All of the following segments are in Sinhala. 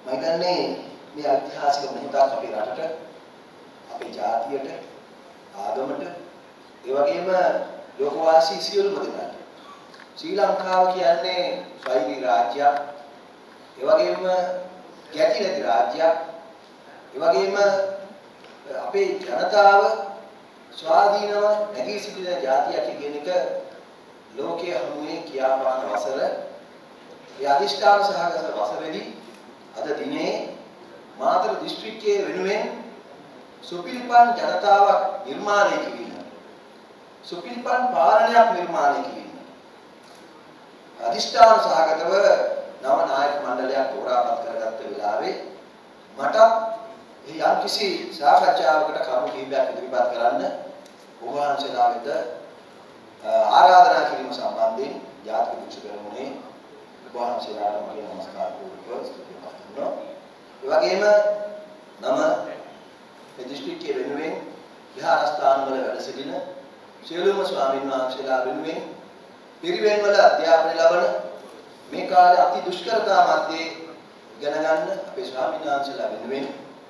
මම හිතන්නේ මේ ඓතිහාසික මොහොතක් අපේ රටට, අපේ ජාතියට, ආගමට, ඒ වගේම ලෝකවාසී සියලුම දෙනාට ශ්‍රී ලංකාව කියන්නේ ස්වෛරී රාජ්‍යයක්, ඒ වගේම ගැටි නැති රාජ්‍යයක්, ඒ වගේම අපේ ජනතාව ස්වාධීනව නැගී සිටින ජාතියක් කියන එක ලෝකයේ හමුවේ කියාපාන වසර, ඒ අධිෂ්ඨාන සහගත වසරේදී අද දිනේ මාතර දිස්ත්‍රික්කයේ වෙනුවෙන් සුපිරිපන් ජනතාවක් නිර්මාණය කිරීම, සුපිරිපන් පාලනයක් නිර්මාණය කිරීම, අධිෂ්ඨාන සහගතව නව නායක මණ්ඩලයක් තෝරාපත් කරගත්ත වෙලාවේ මට යම් කිසි සාකච්ඡාවකට කරුණු කිහිපයක් ඉදිරිපත් කරන්න ඔබ වහන්සේලා වෙත ආරාධනා කිරීම සම්බන්ධයෙන් ජාතික විචු කරමුනේ ඔබ වහන්සේලාට මගේ නමස්කාර පූර්වක ස්තුති කරනවා. ඒ වගේම නම මේ දිස්ත්‍රික්කයේ වෙනුවෙන් විහාරස්ථාන වල වැඩ සිටින සියලුම ස්වාමීන් වහන්සේලා වෙනුවෙන් පිරිවෙන් වල අධ්‍යාපනය ලබන මේ කාලේ අති දුෂ්කරතා මැද්දේ ඉගෙන ගන්න අපේ ස්වාමීන් වහන්සේලා වෙනුවෙන්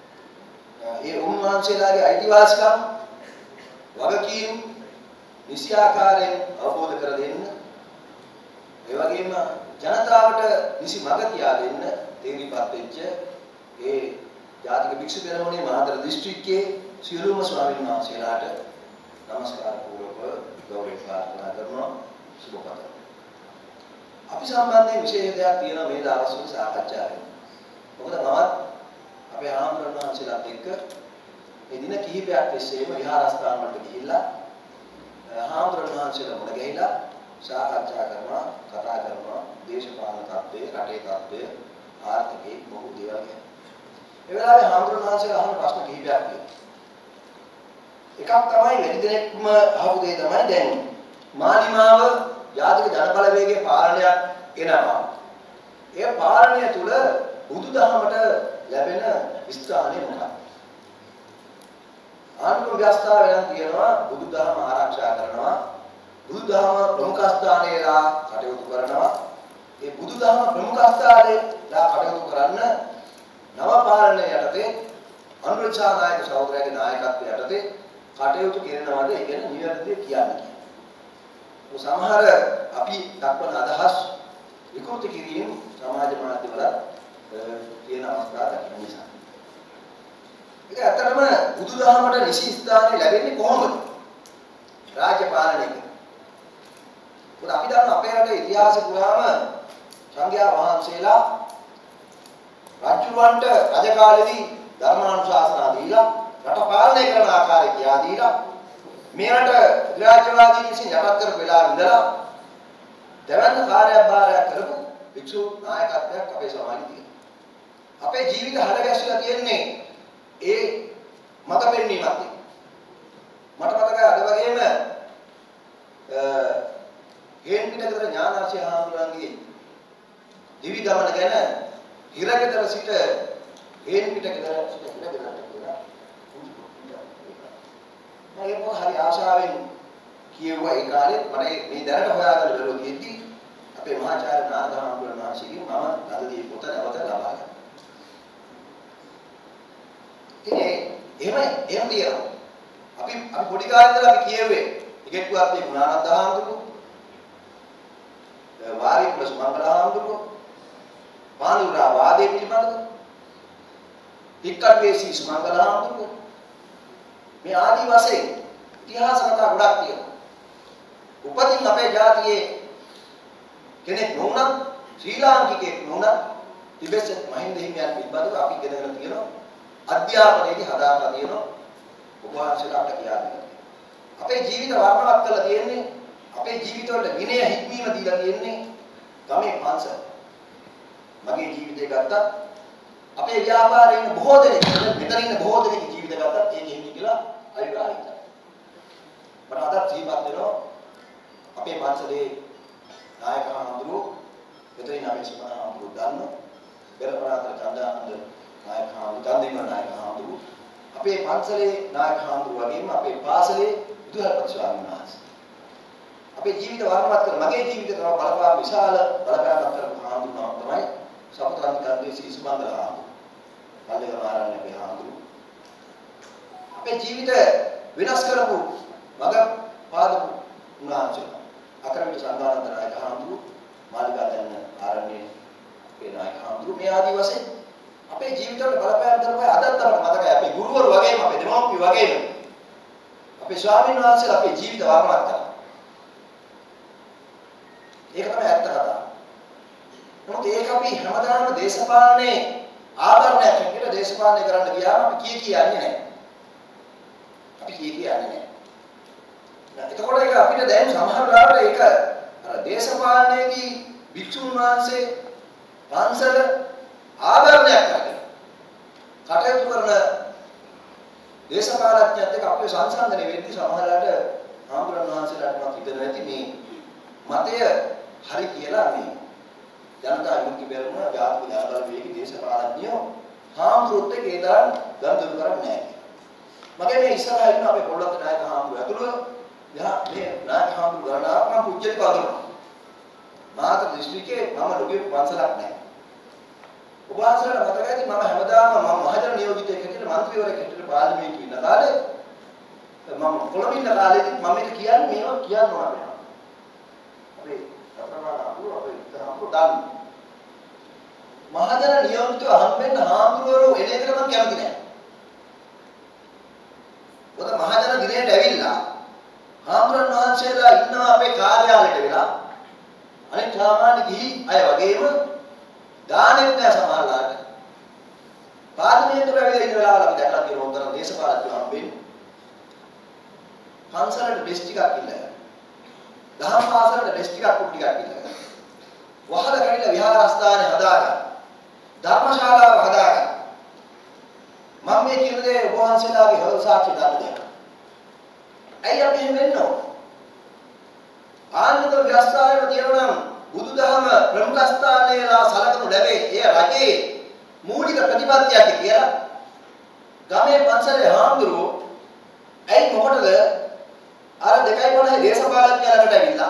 ඒ උන්වහන්සේලාගේ අයිතිවාසිකම් වගකීම් නිසි ආකාරයෙන් අවබෝධ කර දෙන්න, ඒ වගේම ජනතාවට නිසි මඟ තියා දෙන්න තේරිපත් වෙච්ච ඒ ජාතික භික්ෂු පෙරමුණේ මාතර දිස්ත්‍රික්කයේ සියලුම ස්වාමීන් වහන්සේලාට নমස්කාර පූර්වක ගෞරව ප්‍රාර්ථනා කරනවා. සුබපත. අපි සම්බන්ධයෙන් විශේෂ දෙයක් තියෙනවා මේ දවස්වල සාකච්ඡාවේ. මොකද මමත් අපේ ආම්රණ වහන්සේලාත් එක්ක මේ දින කිහිපයක් තිස්සේම විහාරස්ථාන වලට ගිහිල්ලා ආම්රණ වහන්සේලා මුණ ගැහිලා සාකච්ඡා කරනවා, කතා කරනවා, දේශපාලන තත්ත්වයේ, රටේ තත්ත්වය, ආර්ථිකයේ බොහෝ දේවල් ගැන. ඒ වෙලාවේ ආම්රණ වහන්සේලා අහන ප්‍රශ්න කිහිපයක් තියෙනවා. එකක් තමයි වැඩි දෙනෙක්ම අහපු දේ තමයි දැන් මාලිමාව ජාතික ජනබලවේගයේ පාලනයක් එනවා. ඒ පාලනය තුල බුදුදහමට ලැබෙන ස්ථානය මොකක්ද? ආණ්ඩුව ව්‍යවස්ථාවෙන් තියෙනවා බුදුදහම ආරක්ෂා කරනවා, බුදුදහම ප්‍රමුඛ ස්ථානයේලා කටයුතු කරනවා. ඒ බුදුදහම ප්‍රමුඛ ස්ථානයේලා කටයුතු කරන්න නව පාලනය යටතේ අනුරාධපුර නායක සහෝදරයාගේ නායකත්වය යටතේ කටයුතු කරනවාද ඒ ගැන නිවැරදිව කියන්නේ. සමහර අපි දක්වන අදහස් විකෘති කිරීම සමාජ මාධ්‍යවල තියෙන අවස්ථා දක්වන නිසා. ඒක ඇත්තටම බුදුදහමට නිසි ස්ථානය ලැබෙන්නේ කොහොමද? රාජ්‍ය පාලනයක. උද අපි දන්න අපේ රටේ ඉතිහාසය පුරාම සංඝයා වහන්සේලා රජුවන්ට රජ කාලෙදී ධර්මානුශාසනා දීලා රට පාලනය කරන ආකාරය කියා දීලා මේකට විරාජ්‍යවාදී විසින් යටත් කරපු වෙලාව ඉඳලා දෙවන්න කාර්යභාරයක් කරපු වික්ෂු නායකත්වයක් අපේ සමාජයේ තියෙනවා. අපේ ජීවිත හද ගැස්සලා තියෙන්නේ ඒ මත පෙන්වීමත් එක්ක. මට මතකයි අද වගේම හේන් පිටකතර ඥානාර්ශය හාමුදුරන්ගේ දිවි ගමන ගැන හිරගෙදර සිට හේන් පිටකතර සිට හිරගෙදරට කියලා. මම හරි ආශාවෙන් කියුවා ඒ කාලේ මට මේ දැනට හොයාගන්න බැරුව තියෙද්දි අපේ මහාචාර්ය නාගහාමුදුරන් වහන්සේගෙන් මම අදදී පොත නැවත ලබා ගත්තා. එහෙම තියෙනවා. අපි පොඩි කාලේ ඉඳලා අපි කියුවේ ඉගෙනුවත් මේ ගුණානන්ද හාමුදුරුවෝ, වාරි ප්ලස් මංගල හාමුදුරුවෝ, පානුරා වාදයේ පිළිබඳව, පික්කට්වේසී සුමංගල හාමුදුරුවෝ මේ ආදි වශයෙන් ඉතිහාස කතා ගොඩක් තියෙනවා. උපතින් අපේ ජාතියේ කෙනෙක් නොවුනත් ශ්‍රී ලාංකිකයෙක් නොවුනත් ටිබෙට් මහින්ද හිමියන් පිළිබඳව අපි ඉගෙනගෙන තියෙනවා. අධ්‍යාපනයේදී හදාගලා තියෙනවා. උපවාසලාට කියලා දෙනවා. අපේ ජීවිත වර්ණවත් කරලා තියෙන්නේ, අපේ ජීවිතවල විනය හික්මීම දීලා තියෙන්නේ ගමේ පන්සල. මගේ ජීවිතය ගත්තා අපේ ව්‍යාපාරයේ ඉන්න බොහෝ දෙනෙක්, මෙතන ඉන්න බොහෝ දෙනෙක් ජීවිත ගත්තා ඒක හිමි කියලා අයිතිවාසිකම්. මට අදත් ජීවත් වෙනවා අපේ පන්සලේ නායක හාමුදුරුවෝ, මෙතන ඉන්න අපේ සුමන හාමුදුරුවෝ දන්නවා, පෙරපරාතර චන්දානන්ද නායක හාමුදුරුවෝ, චන්දිම නායක හාමුදුරුවෝ, අපේ පන්සලේ නායක හාමුදුරුවෝ වගේම අපේ පාසලේ බුදුහල්පති ස්වාමීන් වහන්සේ. අපේ ජීවිත වර්ණවත් කර මගේ ජීවිතේ තව බලපාන විශාල බලපෑමක් කරපු හාමුදුරුවෝ තමයි සපතන්තිකන්දේ සීසමන්දලා පල්ලේක මාරන්නේ අපි හාමුදුරු අපේ ජීවිත වෙනස් කරපු මග පාදපු උන්වහන්සේ අකරමිට සංඝානන්ද නායක හාමුදුරු මාලිගා දැන්න ආරණ්‍යයේ අපේ නායක හාමුදුරු මේ ආදි වශයෙන් අපේ ජීවිතවල බලපෑම් කරපු අදත් අපිට මතකයි අපේ ගුරුවරු වගේම අපේ දෙමව්පිය වගේම අපේ ස්වාමීන් වහන්සේලා අපේ ජීවිත වර්ණනා කරා. ඒක තමයි ඇත්ත කතාව. නමුත් ඒක අපි හැමදාම දේශපාලනේ ආවරණයක් විදිහට දේශපාලනය කරන්න ගියාම අපි කියන්නේ නැහැ. අපි කියන්නේ නැහැ. එතකොට ඒක අපිට දැන් සමහර වෙලාවට ඒක අර දේශපාලනයේදී භික්ෂුන් වහන්සේ පන්සල ආවරණයක් කරගෙන කටයුතු කරන දේශපාලඥයන්ට එක්ක අපේ සංසන්දනය වෙද්දී සමහරවිට ආම්බුරන් වහන්සේලාටවත් හිතෙන්නේ නැති මේ මතය හරි කියලා මේ ජනතා විමුක්ති පෙරමුණ ජාතික ජනබල වේගයේ දේශපාලඥයෝ හාමුදුරුවොත් එක්ක ඒ තරම් ගනුදෙනු කරන්නේ නැහැ. මගේ මේ ඉස්සරහා ඉන්න අපේ පොළොත් නායක හාමුදුරුවෝ ඇතුළු මේ නායක හාමුදුරුවෝ ගණනාවක් මම පුජ්‍යලික අඳුරනවා. මාතර දිස්ත්‍රික්කයේ මම ලොකු පන්සලක් නැහැ. ඔබ වහන්සේලාට මතකයි මම හැමදාම මම මහජන නියෝජිතයෙක් හැටියට മന്ത്രിවරයෙක් හැටියට පාර්ලිමේන්තුවේ ඉන්න කාලේ මම කොළඹ ඉන්න කාලේදී මම මේක කියන්නේ මේවා කියන්න ඕන අපේ. අපේ අපරාධ අහුව අපේ ඉතහාම දාන්න. මහජන නියෝජිතව හම්බෙන්න හාමුදුරුවෝ එන එකට මම කැමති නැහැ. මොකද මහජන දිනේට ඇවිල්ලා හාමුදුරන් වහන්සේලා ඉන්නවා අපේ කාර්යාලයට වෙලා අනිත් සාමාන්‍ය ගිහි අය වගේම දානෙත් නැහැ සමහරලාට. පාර්ලිමේන්තුවට ඇවිල්ලා ඉන්න වෙලාවල අපි දැකලා තියෙන උන්තර දේශපාලකයෝ හම්බෙන්නේ. පන්සලට ඩෙස් ටිකක් ඉල්ලලා. දහම් පාසලට ඩෙස් ටිකක් කුටි ටිකක් ඉල්ලලා. වහල කැවිලා විහාරස්ථානේ හදාගන්න. ධර්මශාලාව හදාගන්න. මම මේ කියන දේ ඔබ වහන්සේලාගේ හොල් සාක්ෂි දාන්න දෙනවා. ඇයි අපි එහෙම වෙන්නේ? ආනන්ද ව්‍යවස්ථාවේ තියෙනවා නම් බුදුදහම ප්‍රමුඛ ස්ථානයේලා සලකනු ලැබේ. එය රජයේ මූලික ප්‍රතිපත්තියක් කියලා. ගමේ පන්සලේ හාමුදුරුවෝ ඇයි මොකටද අර 2.50 දේශපාලඥයා ළඟට ඇවිල්ලා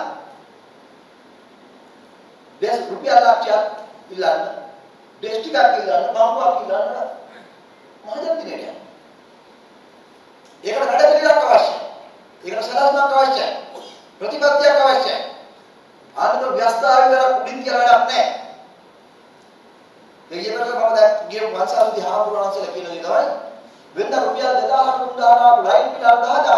දෙස් රුපියල් ලක්ෂයක් ඉල්ලන්න දෙස් ටිකක් ඉල්ලන්න බම්බුවක් ඉල්ලන්න මහජන දිනේට යනවා. ඒකට වැඩ පිළිවෙලක් අවශ්‍යයි. ඒකට සලස්මක් අවශ්‍යයි. ප්‍රතිපත්තියක් අවශ්‍යයි. ආනන්ද ව්‍යවස්ථාවේ වල කුඩින් කියලා වැඩක් නැහැ. ඒ කියනකොට මම දැන් ගිය වංශාවදී හාමුදුරුවන්සලා කියන දේ තමයි වෙනද රුපියල් 2000 3000 ලයින් පිටල් 10000.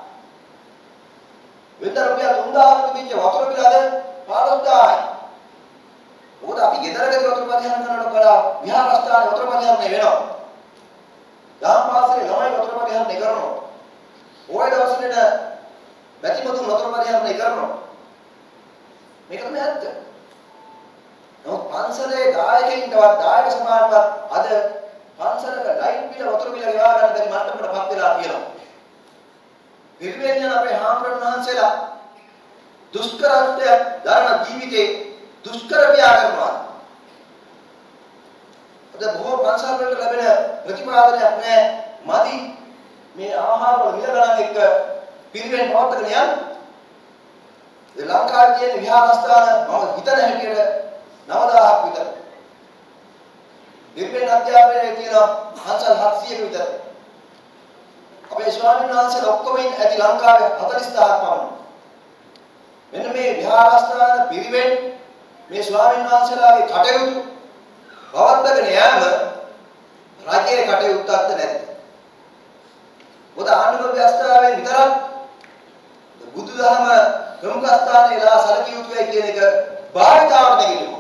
වෙනද රුපියල් 3000 තිබිච්ච වතුර බිල අද 15000යි. මොකද අපි ගෙදරකදී වතුර පරිහරණය කරනකොට බලලා විහාරස්ථානයේ වතුර පරිහරණය වෙනවා. දහම් පාසලේ ළමයි වතුර පරිහරණය කරනවා. ඔය දවස්වල බැතිමතුන් වතුර පරිහරණය කරනවා. මේක තමයි ඇත්ත. නමුත් පන්සලේ දායකයින්ටවත් දායක සමාජවත් අද පන්සලක ලයින් බිල වතුර බිල ගෙවා ගන්න බැරි මට්ටමකටපත් වෙලා තියෙනවා. පිරිවෙන් යන අපේ හාමුදුරන් වහන්සේලා දුෂ්කරත්වය දරන ජීවිතේ දුෂ්කර ව්‍යා කරනවා. අද බොහෝ පන්සල් වලට ලැබෙන ප්‍රතිපාදනයක් නැහැ. මදි මේ ආහාර වල මිල ගණන් එක්ක පිරිවෙන් පවත්වාගෙන යන්න. ඒ ලංකාවේ තියෙන විහාරස්ථාන මම හිතන හැටියට 9000ක් විතර. පිරිවෙන් අධ්‍යාපනයේ තියෙන පන්සල් 700ක විතර. අපේ ස්වාමීන් වහන්සේලා ඔක්කොම ඇති ලංකාවේ 40000ක් පමණ. මෙන්න මේ විහාරස්ථාන පිරිවෙන් මේ ස්වාමීන් වහන්සේලාගේ කටයුතු පවත්වාගෙන යාම රජයේ කටයුත්තක්ද නැද්ද? මොකද ආණ්ඩුව ව්‍යවස්ථාවෙන් විතරක් බුදුදහම ප්‍රමුඛ ස්ථානයේලා සැලකිය යුතුයි කියන එක භාවිතාවට නැගෙන්නේ.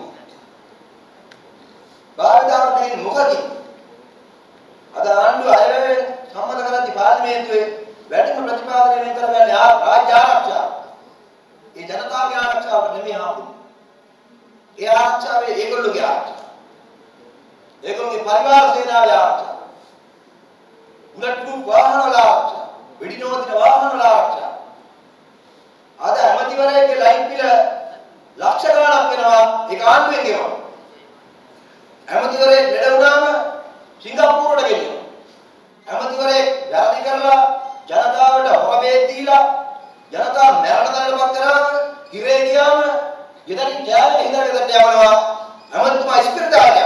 භාවිතාවට නැගෙන්නේ මොකද? අද ආණ්ඩුව අයවැය සම්මත කරද්දී පාර්ලිමේන්තුවේ වැඩිම ප්‍රතිපාදනය වෙන කරගන්නේ රාජ්‍ය ආරක්ෂාව. ඒ ජනතාවගේ ආරක්ෂාවට නෙමෙයි ආපු. ඒ ආරක්ෂාවේ ඒගොල්ලෝගේ ආරක්ෂාව. ඒගොල්ලෝගේ පරිවාර සේනාවේ ආරක්ෂාව. බුලට්ප්‍රූෆ් වාහන වල ආරක්ෂාව. වෙඩි නොවදින වාහන වල ආරක්ෂාව. අද ඇමතිවරයෙක්ගේ ලයින් බිල ලක්ෂ ගණනක් වෙනවා ඒක ආණ්ඩුවෙන් ගෙවනවා. ඇමතිවරයෙක් ලෙඩ වුණාම සිංගප්පූරුවට ගෙනියනවා. ඇමතිවරයෙක් වැරදි කරලා ජනතාවට හොර බේත් දීලා ජනතාව මරණ දඬුවමක් කරාම ඉරේ ගියාම ගෙදරින් කෑල්ල හිඳගෙන යවනවා. ඇමතිතුමා ඉස්පිරිතාලේ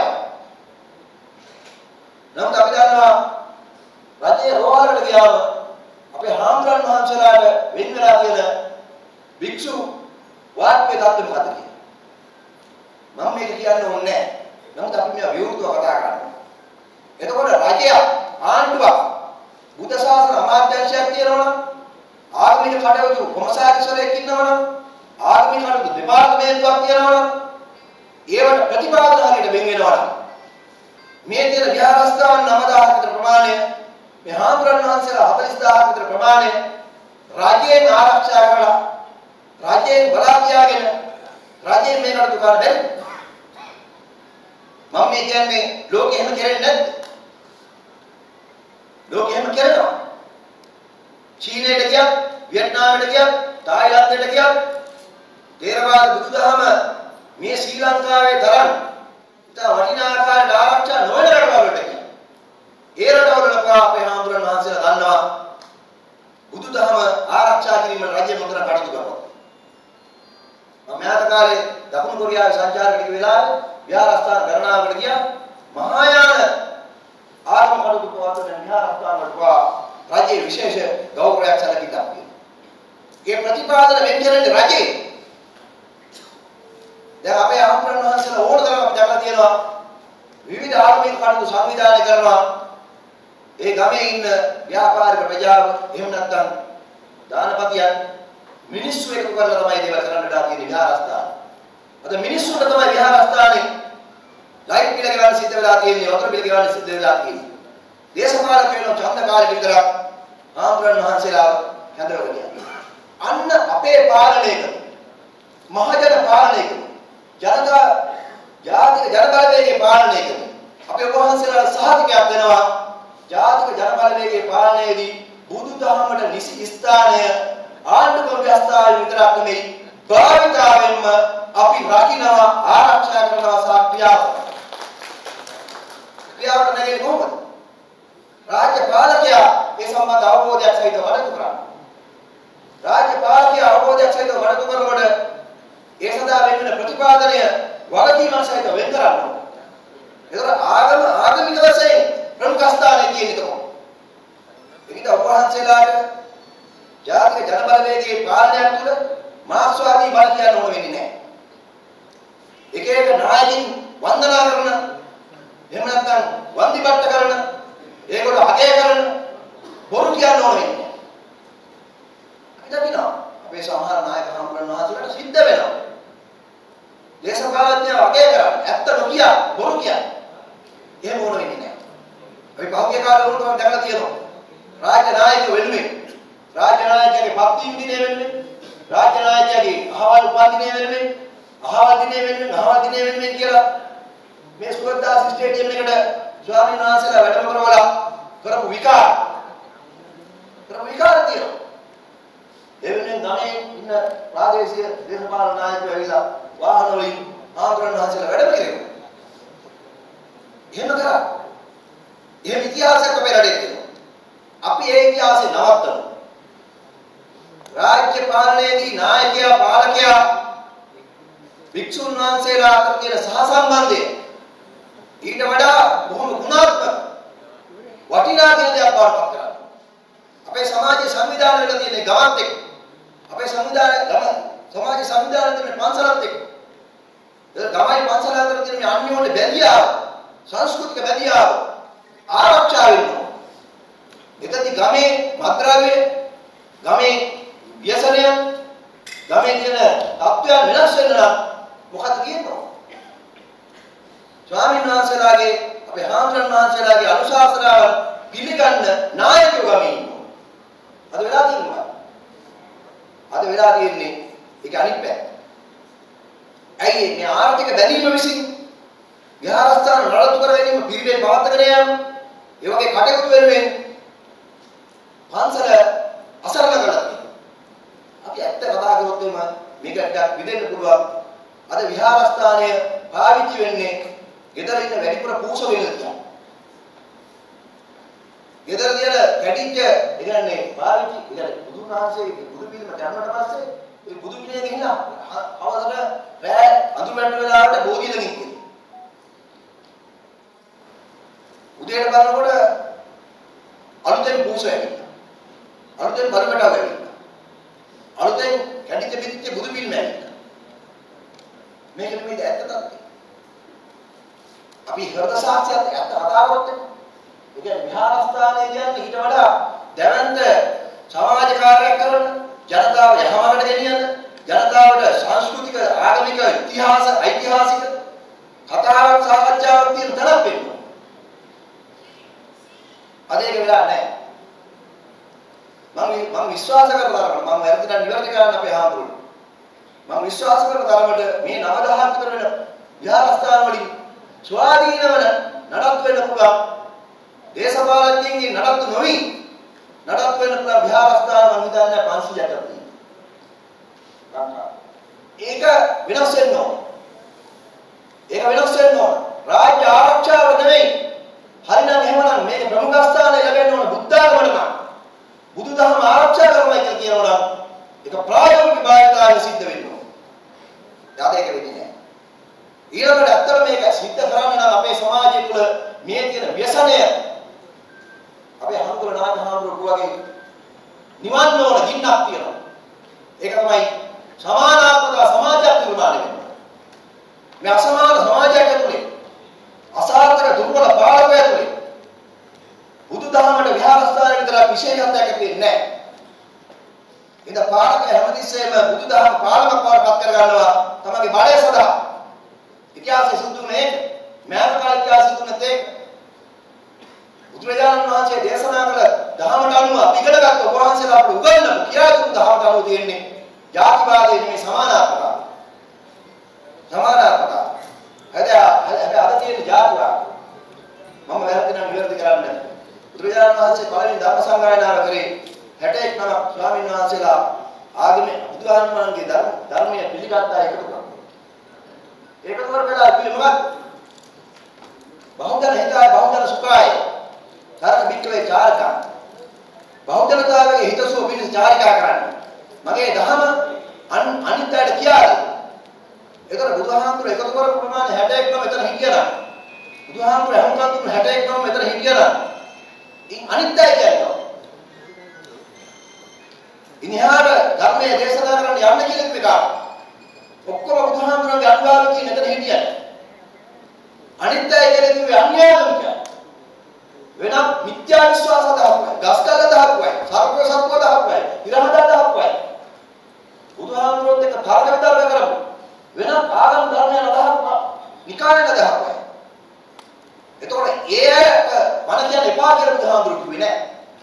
නමුත් අපි දන්නවා රජයේ රෝහලකට ගියාම අපේ හාමුදුරන් වහන්සේලාට වෙන් වෙලා තියෙන භික්ෂු වාක්‍ය தත්ත්වෙ මොකද කියන්නේ? මම මේක කියන්න ඕනේ නැහැ. නමුත් අපි මේ විවෘතව කතා කරනවා. එතකොට රජය ආණ්ඩුවක් බුද්ධ ශාසන අමාත්‍යාංශයක් තියෙනවනම් ආගමික කටයුතු කොමසාරිස්වරයෙක් ඉන්නවනම් ආගමික කටයුතු දෙපාර්තමේන්තුවක් තියෙනවනම් ඒවට ප්‍රතිපාදන හරියට වෙන් වෙනවනම් මේ තියෙන විහාරස්ථාන 9000ක විතර ප්‍රමාණය මේ හාමුදුරන් වහන්සේලා 40000ක විතර ප්‍රමාණය රජයෙන් ආරක්ෂා කරලා රජයෙන් බලා තියාගෙන රජයෙන් මේ කටයුතු කරන්න බැරි. මම මේ කියන්නේ ලෝකෙ එහෙම කරන්නේ නැද්ද? ලෝකෙ එහෙම කරනවා. චීනයට ගියත්, වියට්නාමයට ගියත්, තායිලන්තයට ගියත් තේරවාද බුදුදහම මේ ශ්‍රී ලංකාවේ තරම් ඉතා වටිනා ආකාරයට ආරක්ෂා නොවන රටවලට ගියා. ඒ රටවල අපේ හාමුදුරන් වහන්සේලා දන්නවා බුදුදහම ආරක්ෂා කිරීම රජය මොකද කටයුතු කරනවා. මම මෑත කාලේ දකුණු කොරියාවේ සංචාරකයෙක් වෙලාවේ විහාරස්ථාන ගණනාවකට ගියා. මහායාන ආගම කටයුතු පවත්වන විහාරස්ථාන වලට රජයේ විශේෂ ගෞරවයක් සැලකිලා තියෙනවා. ඒ ප්‍රතිපාදන වෙන් කරන්නේ රජේ. දැන් අපේ ආමරණ වහන්සේලා ඕන තරම් අපි දැකලා තියෙනවා විවිධ ආගමික කටයුතු සංවිධානය කරනවා. ඒ ගමේ ඉන්න ව්‍යාපාරික ප්‍රජාව එහෙම නැත්නම් දානපතියන් මිනිස්සු එකතු කරලා තමයි දේවල් කරන්න ඩා තියෙන විහාරස්ථාන. අද මිනිස්සුන්ට තමයි විහාරස්ථානේ ලයිට් බිල ගෙවන්න සිද්ධ වෙලා තියෙන්නේ, වතුර බිල ගෙවන්න සිද්ධ වෙලා තියෙන්නේ. දේශපාලකයෝ ඡන්ද කාලෙට විතර ආමරණ වහන්සේලා හැදරගෙන යනවා. අන්න අපේ පාලනයක මහජන පාලනයක ජනතා ජාතික ජනබලවේගයේ පාලනයක අපේ වහන්සේලා සහතිකයක් දෙනවා. ජාතික ජනබලවේගයේ පාලනයේදී බුදුදහමට නිසි ස්ථානය ආණ්ඩුක්‍රම ව්‍යවස්ථාවේ විතරක් නෙමෙයි භාවිතාවෙන්ම අපි රකින්නවා, ආරක්ෂා කරනවා සහ ක්‍රියාවට නැගෙන්නේ කොහොමද? රාජ්‍ය පාලකයා මේ සම්බන්ධ අවබෝධයක් සහිතව වැඩ කරනවා. රාජ්‍ය පාලකයා අවබෝධයක් සහිතව වැඩ කරනකොට ඒ සඳහා වෙන ප්‍රතිපාදනය වගකීමක් සහිතව වෙන් කරනවා. ඒතර ආගමික වශයෙන් ප්‍රමුඛ ස්ථානයේ තියෙන එක. ඒකිට උපවහන්සේලාට ජාතික ජනබලවේගයේ පාලනයක් තුළ මාක්ස්වාදී බල කියන්න ඕන වෙන්නේ නැහැ. එක එක නායකින් වන්දනා කරන එහෙම නැත්නම් වන්දිපත්ත කරන ඒගොල්ලෝ අගය කරන බොරු කියන්න ඕන වෙන්නේ නැහැ. අපි දකිනවා අපේ සමහර නායක හම්බුනන වහන්සේලාට සිද්ධ වෙනවා. දේශපාලඥයෝ අගය කරන්නේ ඇත්ත නොකිය බොරු කියන්නේ. එහෙම ඕන වෙන්නේ නැහැ. අපි පහුගිය කාලේ වුණත් මම දැකලා තියෙනවා. රාජ්‍ය නායකයෝ වෙනුවෙන් රාජ්‍ය නායකයාගේ පත්වීම දිනේ වෙනුවෙන් රාජ්‍ය නායකයාගේ අහවල් උපාධිනේ වෙනුවෙන් අහවල් දිනේ වෙනුවෙන් අහවල් දිනේ වෙනුවෙන් කියලා මේ සුගතදාස ස්ටේඩියම් එකට ස්වාමීන් වහන්සේලා වැඩම කරවලා කරපු විකාර තියෙනවා. ඒ වෙනුවෙන් ගමේ ඉන්න ප්‍රාදේශීය දේශපාලන නායකයෝ ඇවිල්ලා වාහන වලින් ආමරණ වහන්සේලා වැඩම කෙරෙනවා. එහෙම කරා. එහෙම ඉතිහාසයක් අපේ රටේ තියෙනවා. අපි ඒ ඉතිහාසය නවත්තමු. රාජ්‍ය පාලනයේදී නායකයා පාලකයා වික්ෂුන් වහන්සේලා අතර තියෙන සහසම්බන්ධය ඊට වඩා බොහොම ගුණාත්මක වටිනා දෙයක් බවට පත් කරනවා. අපේ සමාජයේ සංවිධානය වෙලා තියෙන ගමත් එක්ක අපේ සමාජ සංවිධානය තියෙන පන්සලත් එක්ක ගමයි පන්සල අතර තියෙන මේ අන්‍යෝන්‍ය බැඳියාව සංස්කෘතික බැඳියාව ආරක්ෂා වෙනවා. එතෙන්දී ගමේ මත්ද්‍රව්‍ය ගමේ ව්‍යසනය ගමේ තියෙන තත්ත්වයන් වෙනස් වෙන්න නම් මොකක්ද කියනවා? ස්වාමීන් වහන්සේලාගේ අපේ හාමුදුරන් වහන්සේලාගේ අනුශාසනාව පිළිගන්න නායකයෝ ගමේ ඉන්නවා. අද වෙලා තියෙනවා. අද වෙලා තියෙන්නේ ඒක අනිත් පැත්ත. ඇයි මේ ආර්ථික බැඳීම විසින් විහාරස්ථාන නඩත්තු කර ගැනීම පිරිවෙන් පවත්වාගෙන යාම ඒ වගේ කටයුතු වෙනුවෙන් පන්සල අසරණ කරලා තියෙනවා. අපි ඇත්ත කතා කරොත් මේක ටිකක් විදෙන්න පුළුවන්. අද විහාරස්ථානය පාවිච්චි වෙන්නේ ගෙදර ඉන්න වැඩිපුර පූස වෙනදියා. ගෙදර තියෙන කැටිච්ච ඉන්නේ පාවිච්චි ඉතින් බුදුන් වහන්සේ බුදු පිළිම දැම්මට පස්සේ ඒ බුදු පිළිමේ ගිහින් අවසර රෑ අඳුර වැටෙන වෙලාවට බෝධිය දෙමින් උදේට බලනකොට අලුතෙන් පූස ඇවිල්ලා. අලුතෙන් බලකටව ඇවිල්ලා. අලුතෙන් කැඩිච්ච පිටිච්ච බුදු පිළිම ඇවිල්ලා. මේක නෙමෙයි ඇත්ත තත්ත්වය. අපි හෘද සාක්ෂියත් ඇත්ත කතා කරොත් ඒ කියන්නේ විහාරස්ථානය කියන්නේ ඊට වඩා දැවැන්ත සමාජ කාර්යයක් කරන ජනතාව යහමඟට ගෙනියන ජනතාවට සංස්කෘතික ආගමික ඓතිහාසික කතාවක් සාකච්ඡාවක් තියෙන තැනක් වෙනවා. අද ඒක වෙලා නැහැ. මම විශ්වාස කරන තරමට මම වැරදිලා නිවැරදි කරන්න අපේ හාමුදුරුවෝ. මම විශ්වාස කරන තරමට මේ 9000ක් විතර වෙන විහාරස්ථාන වලින් ස්වාධීනව නඩත්තු වෙන්න පුළුවන් දේශපාලඥයින්ගේ නඩත්තු නොවි නඩත්තු වෙන්න පුළුවන් විහාරස්ථාන මම හිතන්නේ 500ක් තියෙනවා. ඒක වෙනස් වෙන්න ඕන. ඒක වෙනස් වෙන්න ඕන. රාජ්‍ය ආරක්ෂාව නෙවෙයි. හරිනම් එහෙමනම් මේක ප්‍රමුඛ ස්ථානය ලැබෙන්න ඕන බුද්ධාගමට නම්. බුදුදහම ආරක්ෂා කරනවා කියලා කියනවා නම් ඒක ප්‍රායෝගික භාවිතාවෙ සිද්ධ වෙන්න ඕන. යාද ඒක වෙන්නේ නැහැ. ඊළඟට ඇත්තට මේක සිද්ධ කරන්න නම් අපේ සමාජය තුළ මේ තියෙන ව්‍යසනය අපේ හඳුර නාගහාමුදුරුවෝ වගේ නිවන්න ඕන ගින්නක් තියෙනවා. ඒක තමයි සමානාත්මක සමාජයක් නිර්මාණය වෙනවා. මේ අසමාන සමාජයක් ඇතුලේ අසාර්ථක දුර්වල පාලකය ඇතුලේ බුදුදහමට විහාරස්ථාන විතරක් විශේෂත්වයක් ඇති වෙන්නේ නැහැ. ඉතින් පාලකය හැමතිස්සෙම බුදුදහම පාලකයක් බවට පත් කර ගන්නවා තමගේ බලය සඳහා. ඉතිහාසය සිදුුනේ මෑත කාල ඉතිහාසය සිදුුනත් ඒක. බුදුරජාණන් වහන්සේ දේශනා කළ දහමට අනුව ඉගෙනගත් ඔබ වහන්සේලා අපට උගන්වපු කියා දුන්නු දහමට අනුව තියෙන්නේ ජාතිවාදයේ නෙමෙයි සමානාත්මතාවය. සමානාත්මතාවය. හැබැයි අද තියෙන ජාතිවාද මම වැරදි නම් විවෘත කරන්න. බුදුරජාණන් වහන්සේ පළවෙනි ධර්ම සංගායනාව කරේ 61 නමක් ස්වාමීන් වහන්සේලා ආගමේ බුදුහාමුදුරන්ගේ ධර්මයේ පිළිගත්තා එකතු කරා. ඒකතු කරලා පිළිමගත් බහුජන හිතාය බහුජන සුඛාය ධර්ම පිටුවේ චාරකා බහුජනතාවගේ හිතසුව පිණිස චාරිකා කරන්නේ. මගේ දහම අනිත් අයට කියාද. ඒතර බුදුහාමුදුර එකතු කරපු ප්‍රමාණය 61 ම මෙතන හිටියනම් බුදුහාමුදුර අහුම්කම් දුන්න 61 ම මෙතන හිටියනම් අනිත් අය කියනවා. ඉනිහාර ධර්මයේ දේශනා කරන්න යන්න කියලා මේක. ඔක්කොම බුදුහාමුදුරන්ගේ අනුගාමිකයන් මෙතන හිටියන. අනිත් අය කියලා කිව්වේ අන්‍යාගමික. වෙනත් මිත්‍යා විශ්වාස දහපුවයි, ගස්කල දහපුවයි, සර්ප සත්ව දහපුවයි, ඉරහදා දහපුවයි. බුදුහාමුදුරුවෝත් එක්ක තර්ක විතර්ක කරමු. වෙනත් ආගම් ධර්මයන් අදහපුවා, නිකායන දහපුවයි. එතකොට ඒ මන කියන්නේ එපා කියලා බුදුහාමුදුරුවෝ කිව්වේ නෑ.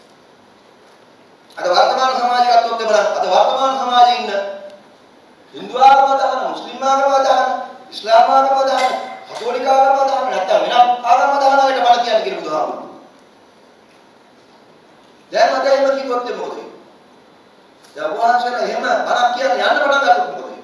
අද වර්තමාන සමාජය ගත්තොත් එබලන් අද වර්තමාන සමාජයේ ඉන්න හින්දු ආගම දහන, මුස්ලිම් ආගම දහන, ඉස්ලාම් ආගම දහන, කතෝලික ආගම දහන නැත්නම් වෙනත් ආගම දහන වලට බල කියන්නේ කියලා බුදුහාමුදුරුවෝ. දැන් මට එහෙම කිව්වොත් මොකද වෙන්නේ? දැන් වහන්සේලා එහෙම බණක් කියන්නේ යන්න පටන් ගත්තොත් මොකද වෙන්නේ?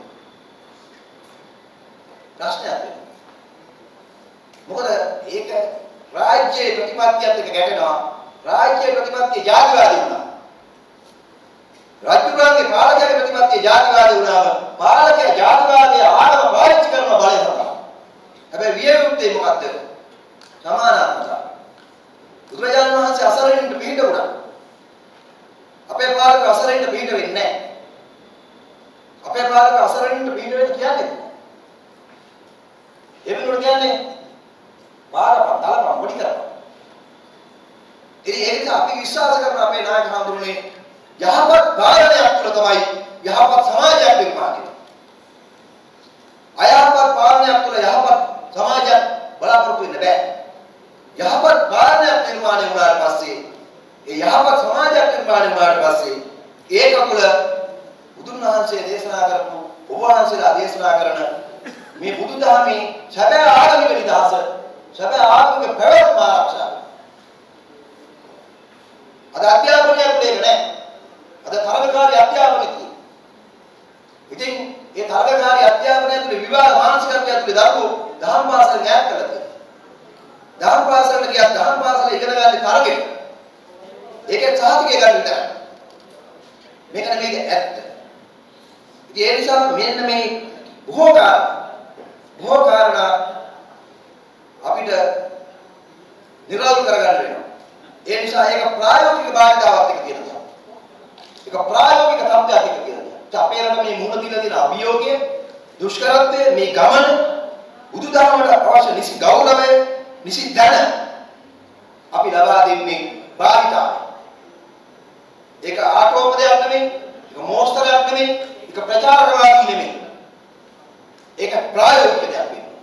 ප්‍රශ්නයක් වෙනවා. මොකද ඒක රාජ්‍යයේ ප්‍රතිපත්තියත් එක්ක ගැටෙනවා. රාජ්‍යයේ ප්‍රතිපත්තිය ජාතිවාදී වුණා. රාජ්‍යුරුවන්ගේ පාලකයාගේ ප්‍රතිපත්තිය ජාතිවාදී වුණාම පාලකයා ජාතිවාදී ආගම පාවිච්චි කරන බලය සඳහා. හැබැයි විය යුත්තේ මොකද්ද? සමානාත්මතාවය. බුදුරජාණන් වහන්සේ අසරණින්ට පිළිහිට වුණා. අපේ පාලක අසරණින්ට පිළිහිට වෙන්නේ නැහැ. අපේ පාලක අසරණින්ට පිළිහිට වෙන්න කියන්නේ. ඒ වෙනුවට කියන්නේ පාරපන් තලපන් මොඩි කරපන්. ඉතින් ඒක අපි විශ්වාස කරන අපේ නායක හඳුරුනේ යහපත් පාලනයක් තුළ තමයි යහපත් සමාජයක් නිර්මාණය වෙන්නේ. අයහපත් පාලනයක් තුළ යහපත් සමාජයක් බලාපොරොත්තු වෙන්න බෑ. යහපත් පාලනයක් නිර්මාණය වුණාට පස්සේ ඒ යහපත් සමාජයක් නිර්මාණය වුණාට පස්සේ ඒක තුළ බුදුන් වහන්සේ දේශනා කරපු ඔබ වහන්සේලා දේශනා කරන මේ බුදුදහමේ සැබෑ ආගමික නිදහස සැබෑ ආගමික පැවැත්ම ආරක්ෂා. අද අධ්‍යාපනයක් දෙන්නේ නැහැ. අද තරගකාරී අධ්‍යාපනයක්. ඉතින් ඒ තරගකාරී අධ්‍යාපනය තුළ විවාද මානසිකත්වය තුළ දරුවෝ දහම් පාසල ඥාන කළා. දහම් පාසලට ගියා දහම් පාසල ඉගෙන ගන්න තරගෙට. ඒකේ සාහිතිකය ගන්න විතරයි. මේක නෙමෙයි ඇත්ත. ඉතින් ඒ නිසා මෙන්න මේ බොහෝ කාරණා අපිට නිරවුල් කරගන්න වෙනවා. ඒ නිසා ඒක ප්‍රායෝගික භාවිතාවත් එක්ක තියෙන දෙයක්. ඒක ප්‍රායෝගික තත්ත්වයක් එක්ක තියෙන දෙයක්. අපේ රට මේ මුහුණ දීලා තියෙන අභියෝගය, දුෂ්කරත්වය, මේ ගමන බුදුදහමට අවශ්‍ය නිසි ගෞරවය, නිසි දැන අපි ලබා දෙන්නේ භාවිතාවයි. ඒක ආටෝපදයක් නෙමෙයි, ඒක මෝස්තරයක් නෙමෙයි, ඒක ප්‍රචාරකවාදී නෙමෙයි. ඒක ප්‍රායෝගික දෙයක් වෙනවා.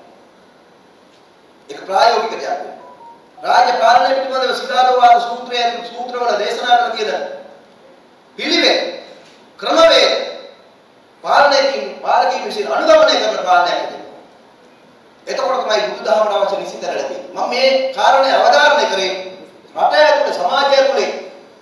ඒක ප්‍රායෝගික දෙයක් වෙනවා. රාජ්‍ය පාලනය පිළිබඳව සිතාරෝවාද සූත්‍රයේ සූත්‍රවල දේශනා කරන තියෙන පිළිවෙල ක්‍රමවේද පාලකයන් විසින් අනුගමනය කරන පාලනයක් තියෙනවා. එතකොට තමයි බුදුදහමට අවශ්‍ය නිසිතර ලැබෙන්නේ. මම මේ කාරණේ අවධාරණය කරේ රට ඇතුළේ සමාජය ඇතුළේ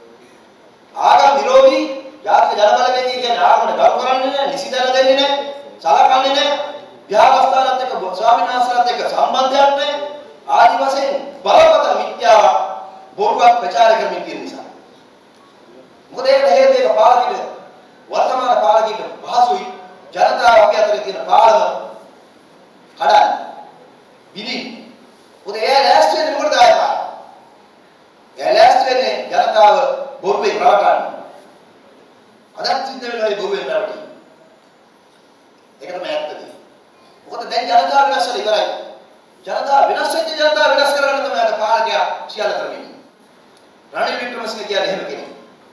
ආගම් විරෝධී ජාතික ජනබලවේගය කියන්නේ ආගමන ගරු කරන්නේ නැහැ, නිසිතර දෙන්නේ නැහැ, සලකන්නේ නැහැ, විහාරස්ථානත් එක්ක ස්වාමීන් වහන්සේලාත් එක්ක සම්බන්ධයක් නැහැ. ආදි වශයෙන් බලපතල මිත්‍යාව බොරුවක් ප්‍රචාර කරමින් තියෙන නිසා. මොකද ඒකට හේතුව ඒක පාලකිට වර්තමාන පාලකිට පහසුයි ජනතාව අපි අතරේ තියෙන පාලම කඩන්න. විදි. මොකද ඒ ලෑස්ති වෙන්නේ මොකටද ආයපා? ඒ ලෑස්ති වෙන්නේ ජනතාව බොරුවේ රවටන්න. අදත් සිද්ධ වෙනවා මේ බොරුවෙන් රවටන්න. ඒක තමයි ඇත්තද? මොකද දැන් ජනතාව වෙනස් වෙලා ඉවරයි. ජනතාව වෙනස් වෙච්ච ජනතාව වෙනස් කරගන්න තමයි අද පාලකයා සියල්ල කරන්නේ. රනිල් වික්‍රමසිංහ කියන්නේ එහෙම කෙනෙක්.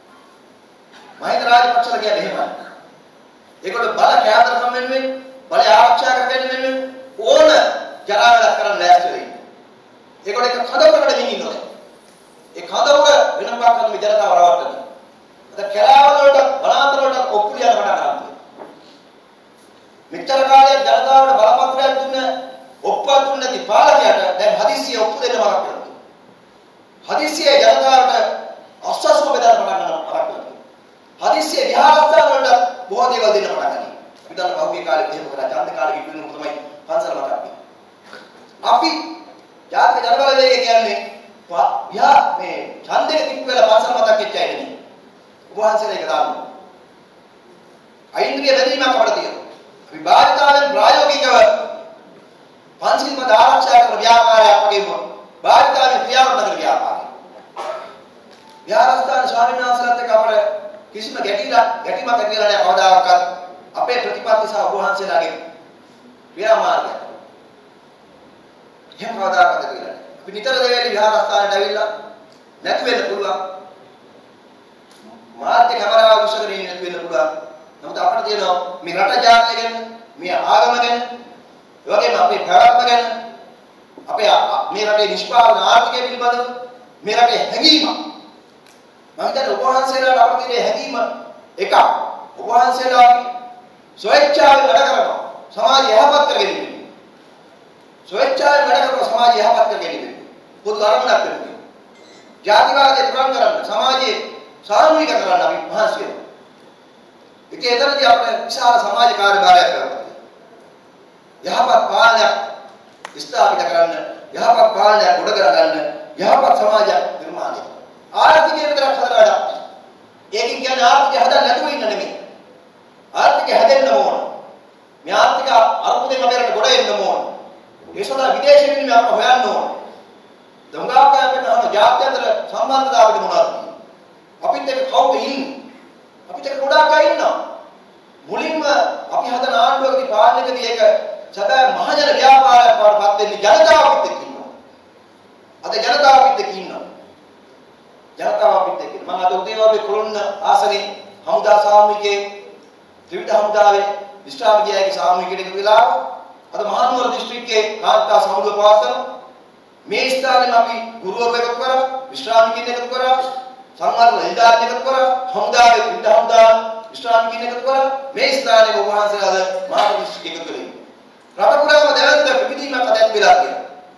මහින්ද රාජපක්ෂලා කියන්නේ එහෙමයි. ඒගොල්ලෝ බල කෑදරකම් වෙනුවෙන්, බලය ආරක්ෂා කර ගැනීම වෙනුවෙන් ඕන ජරාවලක් කරන්න ලෑස්ති වෙලා ඉන්නේ. ඒගොල්ලෝ එක කඩවකට දෙමින් ඉන්නවා. ඒ කඩවක වෙන පාක් කරන ජනතාව රවට්ටනවා. අද කැලෑවල වලට වනාන්තර වලට ඔප්පු ලියන පටන් ගන්නවා. මෙච්චර කාලයක් ජනතාවට බලපත්‍රයක් දුන්න ඔප්පුවක් දුන්නේ නැති පාලකයාට දැන් හදිස්සිය ඔප්පු දෙන්න මරක් කරනවා. හදිස්සිය ජනතාවට අස්වස්ම බෙදන්න පටන් ගන්නවා. හදිස්සිය විහාරස්ථාන වලට බොහෝ දේවල් දෙන්න පටන් ගන්නවා. අපි දන්න පහුගිය කාලේ එහෙම කරා ඡන්ද කාලෙක ඉන්න තමයි පන්සල මතක් වෙන්නේ. අපි ජාතික ජනබලවේගය කියන්නේ මේ ඡන්දෙක තිබ්බ වෙලාව පන්සල මතක් වෙච්ච අය නෙමෙයි. උපවාසයේ එක දාන්න. අයින්ද්‍රිය බැඳීමක් අපිට තියෙනවා. අපි භාවිතාවෙන් ප්‍රායෝගිකව පන්සිල් පද ආරක්ෂා කරන ව්‍යාපාරයක් වගේම භාවිතාවෙන් ක්‍රියාවට නගන ව්‍යාපාරයක්. විහාරස්ථාන ස්වාමීන් වහන්සේලාත් එක්ක අපේ කිසිම ගැටීමක් ඇතිවෙලා නැහැ කවදාකවත්. අපේ ප්‍රතිපත්ති සහ ඔබ වහන්සේලාගේ ව්‍යාමාර්ගය. එහෙම කවදාකවත් ඇතිවෙලා නැහැ. අපි නිතර දෙවියන් විහාරස්ථානට ඇවිල්ලා නැති වෙන්න පුළුවන්. මාධ්‍ය කැමරාව උස්සගෙන ඉන්න නැති වෙන්න පුළුවන්. නමුත් අපිට තියෙනවා මේ රට ජාතිය ගැන, මේ ආගම ගැන, ඒ වගේම අපේ පැවැත්ම ගැන, අපේ මේ රටේ නිෂ්පාදන ආර්ථිකය පිළිබඳව මේ රටේ හැඟීම. මම හිතන්නේ ඔබ වහන්සේලාට අපිට තියෙන හැඟීම එකක්. ඔබ වහන්සේලා ස්වේච්ඡාවෙන් වැඩ කරනවා. සමාජය යහපත් කර ගැනීම. ස්වේච්ඡාවෙන් වැඩ කරනවා සමාජය යහපත් කර ගැනීම. පොදු අරමුණක් වෙනවා. ජාතිවාදය පුරන් කරන්න, සමාජයේ සාමූහික කරන්න අපි මහන්සි වෙනවා. ඒක එතරම්දී අපේ විශාල සමාජ කාර්යභාරයක් කරනවා. යහපත් පාලනයක් ස්ථාපිත කරන්න, යහපත් පාලනයක් ගොඩ කරගන්න, යහපත් සමාජයක් නිර්මාණය කරන්න. ආර්ථිකය විතරක් හදලා වැඩක්. ඒකෙන් කියන්නේ ආර්ථිකය හදන්න නැතුව ඉන්න නෙමෙයි. ආර්ථිකය හැදෙන්න ඕන. මේ ආර්ථික අර්බුදයෙන් අපේට ගොඩ එන්න ඕන. ඒ සඳහා විදේශ විනිමය අපට හොයන්න ඕන. දොංගාකය අපිට ජාත්‍යන්තර සම්බන්ධතාව අපිට මොනවද? අපිත් එක්ක කවුද ඉන්නේ? අපිට ගොඩාක් අය ඉන්නවා. මුලින්ම අපි හදන ආණ්ඩුවකදී පාලනයකදී ඒක සැබෑ මහජන ව්‍යාපාරයක් වඩපත් වෙන්නේ ජනතාව අපිත් එක්ක ඉන්නවා. අද ජනතාව අපිත් එක්ක ඉන්නවා. ජනතාව අපිත් එක්ක. මම අද උදේ වගේ කොළොන්න ආසනේ හමුදා සාමූහිකයේ ත්‍රිවිධ හමුදාවේ විශ්‍රාමිකයාගේ සාමූහිකයට එකතු වෙලා අද මහනුවර දිස්ත්‍රික්කයේ කාන්තා සමුළුව පවත්වන මේ ස්ථානයේ අපි ගුරුවරු එකතු කරා, විශ්‍රාමිකයන් එකතු කරා, සංවර්ධන නිලධාරීන් එකතු කරා, හමුදාවේ ත්‍රිවිධ හමුදා විශ්‍රාමිකයන් එකතු කරා මේ ස්ථානයේ ඔබ වහන්සේලාද මහනුවර දිස්ත්‍රික්කයේ එකතු වෙලා ඉන්නවා. රට පුරාම දැවැන්ත පිළිදීමක් අද ඇති වෙලා තියෙනවා.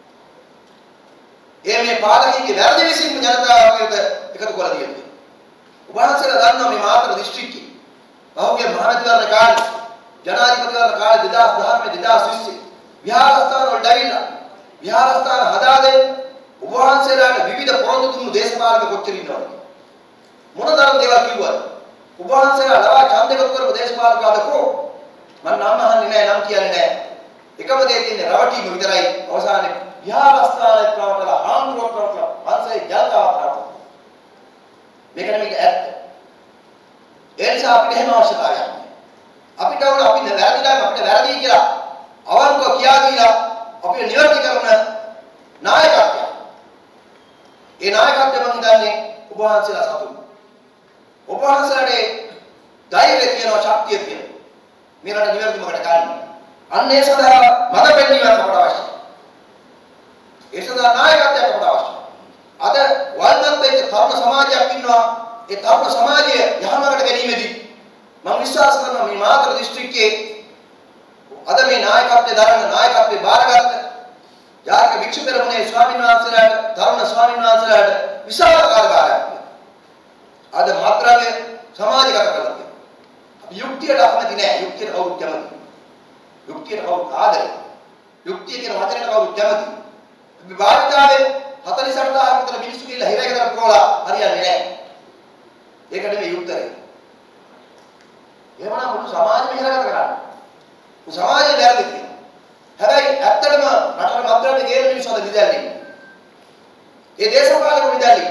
මේ පාලකීන්ගේ වැරදි විසින්ම ජනතාවට එකතු කරලා තියෙනවා. ඔබ වහන්සේලා දන්නවා මේ මාතර දිස්ත්‍රික්කයේ පහුගිය මහමැතිවරණ කාලේ ජනාධිපතිවරණ කාලේ 2019 2020 විහාරස්ථාන වලට ඇවිල්ලා විහාරස්ථාන හදා දෙන්න ඔබ වහන්සේලාට විවිධ පොරොන්දු දුන්නු දේශපාලක කොච්චර ඉන්නවද? මොනතරම් දේවල් කිව්වද? ඔබ වහන්සේලා ලවා ඡන්ද එකතු කරපු දේශපාලක අදකෝ මම නම් අහන්නේ නැහැ, නම් කියන්නේ නැහැ. එකම දේ තියෙන්නේ රවටීම විතරයි. අවසානයේ විහාරස්ථානයේ ප්‍රවටලා හාමුදුරුවෝ ප්‍රවටලා පන්සලේ ජනතාවට රටනවා. මේක ඇත්ත. ඒ නිසා අපිට එහෙම අවශ්‍යතාවයක් නැහැ. අපිට ඕන අපි වැරදිලා අපිට වැරදි කියලා අවංකව කියා දීලා අපිට නිවැරදි කරන නායකත්වය. ඒ නායකත්වය මම හිතන්නේ ඔබ වහන්සේලා සතුටු. ඔබ වහන්සේලාට ධෛර්යය තියෙනවා, ශක්තිය තියෙනවා. මේ රට නිවැරදිමකට ගන්න. අන්න ඒ සඳහා මඟ පෙන්වීමක් අපට අවශ්‍යයි. ඒ සඳහා නායකත්වයක් අපට අවශ්‍යයි. අද වල්ගත් එක්ක තරුණ සමාජයක් ඉන්නවා. ඒ තරුණ සමාජය යහමඟට ගැනීමේදී මම විශ්වාස කරනවා මේ මාතර දිස්ත්‍රික්කයේ අද මේ නායකත්වයේ දරන නායකත්වයේ බාරගත්ත යාක වික්ෂු පෙරමුණේ ස්වාමීන් වහන්සේලාට තරුණ ස්වාමීන් වහන්සේලාට විශාල කාර්යභාරයක් තියෙනවා. අද මාත්‍රාවේ සමාජගත කරලා තියෙනවා. අපි යුක්තියට අකමැති නෑ. යුක්තියට කවුරුත් කැමති. යුක්තියට කවුරුත් ආදරේ. යුක්තිය කියන වචනයට කවුරුත් කැමති. අපි භාවිතාවේ 48000ක් විතර මිනිස්සු කියලා හිරේකට පුරවලා හරියන්නේ නෑ. ඒකට මේ යුක්තරේ. එහෙමනම් මුළු සමාජෙම හිරගත කරන්නේ. සමාජය වැරදි කියලා. හැබැයි ඇත්තටම රටේ මද්ද්‍රව්‍ය ගේන මිනිස්සු අද විදැල්ලේ. ඒ දේශපාලක විදැල්ලේ.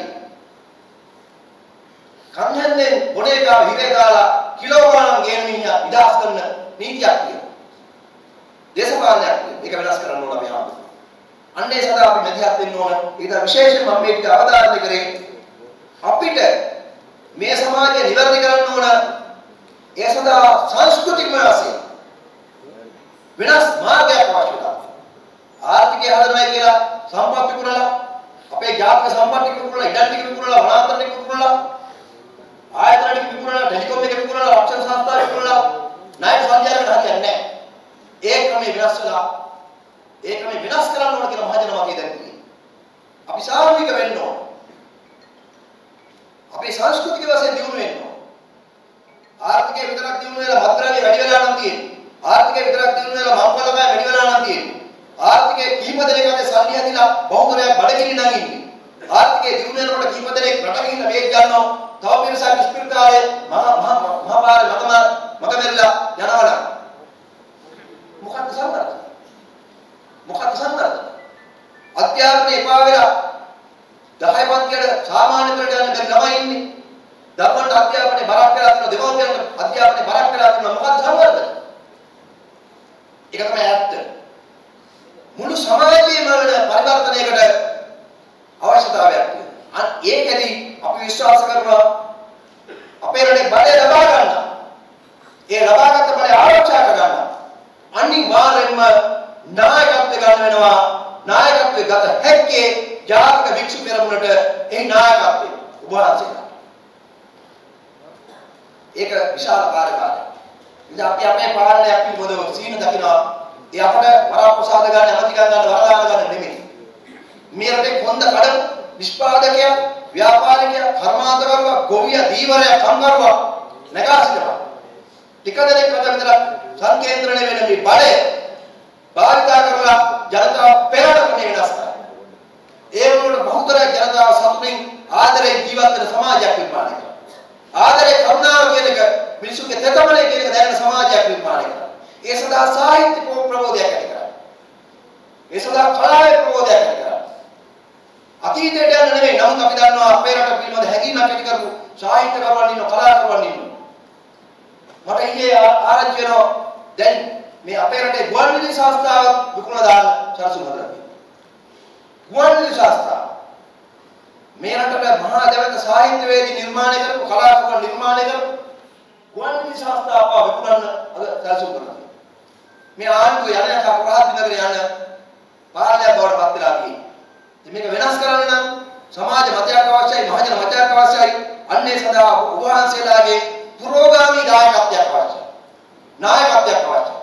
කන්හන්නේ බොනේ ගාව හිරේ දාලා කිලෝ ගාණක් ගේන මිනිහා විදාස් කරන නීතියක් තියෙනවා. දේශපාලනයක් ඒක වෙනස් කරන්න ඕන අපි ආවද. අන්නේ සදා අපි මැදිහත් වෙන්න ඕන. ඒක විශේෂයෙන්ම මම මේක අවධාරණය කරේ අපිට මේ සමාජය නිවැරදි කරන්න ඕන. ඒ සඳහා සංස්කෘතික වශයෙන් වෙනස් මාර්ගයක් අවශ්‍යයි. ආර්ථිකය හදනවා කියලා සම්පත් විකුණලා අපේ ජාතික සම්පත් විකුණලා ඉඩම් ටික විකුණලා වනාන්තර ටික විකුණලා ආයතන ටික විකුණලා ටෙලිකොම් එක විකුණලා රක්ෂණ සංස්ථා විකුණලා ණය සංජානනයට හරියන්නේ නැහැ. ඒ ක්‍රමේ වෙනස් වෙලා ඒ ක්‍රමේ වෙනස් කරන්න ඕන කියලා මහජන මතය දැන් තියෙනවා. අපි සාමූහික වෙන්න ඕන. අපේ සංස්කෘතික වශයෙන් දියුණු වෙන්න ඕන. ආර්ථිකය විතරක් දියුණු වෙලා භද්‍රාලිය වැඩි වෙලා නම් තියෙන්නේ. ආර්ථිකය විතරක් දියුණු වෙලා මම්පලකය වැඩි වෙලා නම් තියෙන්නේ. ආර්ථිකයේ කීප දෙනෙක් අතේ සල්ලි හැදිලා බහුතරයක් බඩගිනි නම් ඉන්නේ. ආර්ථිකයේ දියුණු වෙනකොට කීප දෙනෙක් රට ගිහින් වේග ගන්නවා. තව පිරිසක් ස්පිරිතාලේ මහා පාරේ මග මෙරිලා යනවා. මොකක්ද සම්බන්ධ? මොකක්ද සම්බන්ධ? අධ්‍යාපනයේ එපා වෙලා 10 පන්තියට සාමාන්‍ය පෙළට යන ළමයි ඉන්නේ. දරුවන්ට අධ්‍යාපනයේ බරක් වෙලා තියෙනවා. දෙමව්පියන්ට අධ්‍යාපනයේ බරක් වෙලා තියෙනවා. මොකක්ද සම්බන්ධ? ඒක තමයි ඇත්ත. මුළු සමාජයේම වෙන පරිවර්තනයකට අවශ්‍යතාවයක් තියෙනවා. ඒකෙදි අපි විශ්වාස කරනවා අපේ රටේ බලය ලබා ගන්න. ඒ ලබාගත් බලය ආරක්ෂා කර ගන්න. අනිවාර්යෙන්ම නායකත්වය ගන්න වෙනවා. නායකත්වය ගත හැක්කේ ජාතික වික්ෂු පෙරමුණට ඒ නායකත්වය ඔබ වහන්සේලා. ඒක විශාල කාර්යභාරයක්. ඉතින් අපි අපේ පාලනයක් පිළිබඳව සීන දකිනවා. ඒ අපට වරප්‍රසාද ගන්න, ඇමති ගන්න, වරදාන ගන්න නෙමෙයි. මේ රටේ කොන්ද කඩ නිෂ්පාදකයා, ව්‍යාපාරිකයා, කර්මාන්තකරුවා, ගොවියා, දීවරයා, කම්කරුවා නැගා සිටපන්. ටික දෙනෙක් අතර විතර සංකේන්ද්‍රණය වෙන මේ බලය භාවිතා කරලා ජනතාව පෙරට වෙනස් කරනවා. ඒ වුණොත් බහුතර ජනතාව සතුටින් ආදරයෙන් ජීවත් වෙන සමාජයක් නිර්මාණය කරනවා. ආදරේ කරුණාව කියන එක මිනිසුන්ගේ තෙතමනේ කියන එක දැනෙන සමාජයක් නිර්මාණය කරනවා. ඒ සඳහා සාහිත්‍ය ප්‍රබෝධයක් ඇති කරනවා. ඒ සඳහා කලාවේ ප්‍රබෝධයක් ඇති කරනවා. අතීතයට යන්න නෙමෙයි. නමුත් අපි දන්නවා අපේ රට පිළිබඳ හැඟීමක් ඇති කරපු සාහිත්‍යකරුවන් ඉන්නවා, කලාකරුවන් ඉන්නවා. මට ඊයේ ආරංචි වෙනවා දැන් මේ අපේ රටේ ගුවන්විදුලි සංස්ථාව විකුණලා දාන්න සරසුම් හදලා තියෙනවා. ගුවන්විදුලි සංස්ථාව මේ රටට මහා ජනක සාහිත්‍යවේදී නිර්මාණය කරපු කලාකරුවන් නිර්මාණය කරපු ගුවන්විදුලි සංස්ථාව විකුණන්න අද සරසුම් කරනවා. මේ ආණ්ඩුව යන එක අපරාධ නගරේ යන පාලනය බවට පත් වෙලා තියෙනවා. ඉතින් මේක වෙනස් කරන්න නම් සමාජ මතයක් අවශ්‍යයි, මහජන මතයක් අවශ්‍යයි. අන්නේ සඳහා ඔබ වහන්සේලාගේ පුරෝගාමී නායකත්වයක් අවශ්‍යයි. නායකත්වයක් අවශ්‍යයි.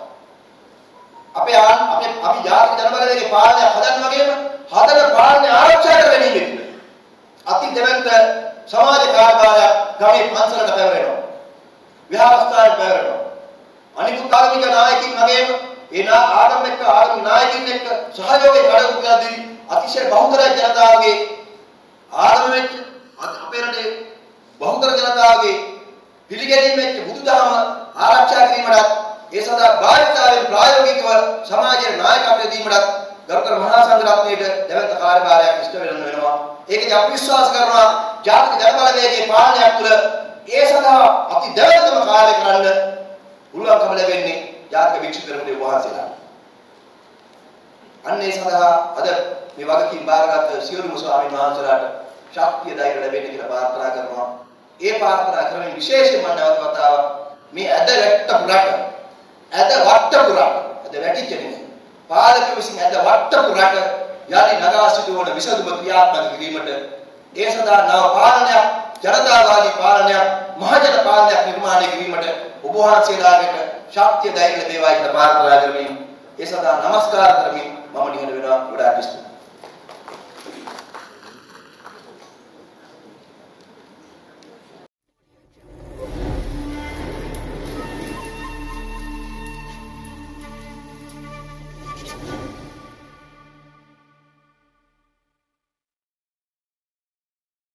අපි ජාතික ජනබලවේගයේ පාලනය හදන්න වගේම හදන පාලනය ආරක්ෂා කර ගැනීම අති දෙවන්ත සමාජ කාර්යභාරයක් ගමේ පන්සලට පැවරෙනවා. විහාරස්ථානට පැවරෙනවා. අනිකුත් ධර්මික නායකින් වගේම ඒ ආගමික නායකින් එක්ක සහයෝගයෙන් කටයුතු කරද්දී අතිශය බහුතර ජනතාවගේ ආගම වෙච්ච අපේ රටේ බහුතර ජනතාවගේ පිළිගැනීම වෙච්ච බුදුදහම ආරක්ෂා කිරීමට ඒ සඳහා භාවිතාවෙන් ප්‍රායෝගිකව සමාජයේ නායකත්වය දීමට ගරුතර මහා සංඝරත්නය ක්‍රමයට දැවැන්ත කාර්යභාරයක් ඉෂ්ට වෙනවා. ඒකදී අපි විශ්වාස කරනවා ජාතික ජනබලවේගයේ පාලනයක් තුළ ඒ සඳහා අපි දැවැන්තම කාර්ය කරන්න පුළුවන්කම ලැබෙන්නේ ජාතික වික්ෂිප පෙරමුණේ වහන්සේලා. අන්න ඒ සඳහා අද මේ වගකීම් බාරගත් සියලුම ස්වාමීන් වහන්සේලාට ශක්තිය ධෛර්ය ලැබෙන්න කියලා ප්‍රාර්ථනා කරනවා. ඒ ප්‍රාර්ථනා කරමින් විශේෂයෙන්ම නැවත වතාවක් මේ ඇද වැට්ටපු රට ඇද වට්ටපු රට ඇද වැටිච්ච නෙමෙයි පාලක විසින් ඇද වට්ටපු රට යලි නගා සිටවන විසඳුම ක්‍රියාත්මක කිරීමට ඒ සඳහා නව පාලනයක් ජනතාවාදී පාලනයක් මහජන පාලනයක් නිර්මාණය කිරීමට ඔබ වහන්සේලාට ශක්තිය ධෛර්ය ලැබේවායි කියලා ප්‍රාර්ථනා කරමින් ඒ සඳහා নমස්කාර කරමින් මම නිහඬ වෙනවා. ගොඩාක් ස්තුතියි.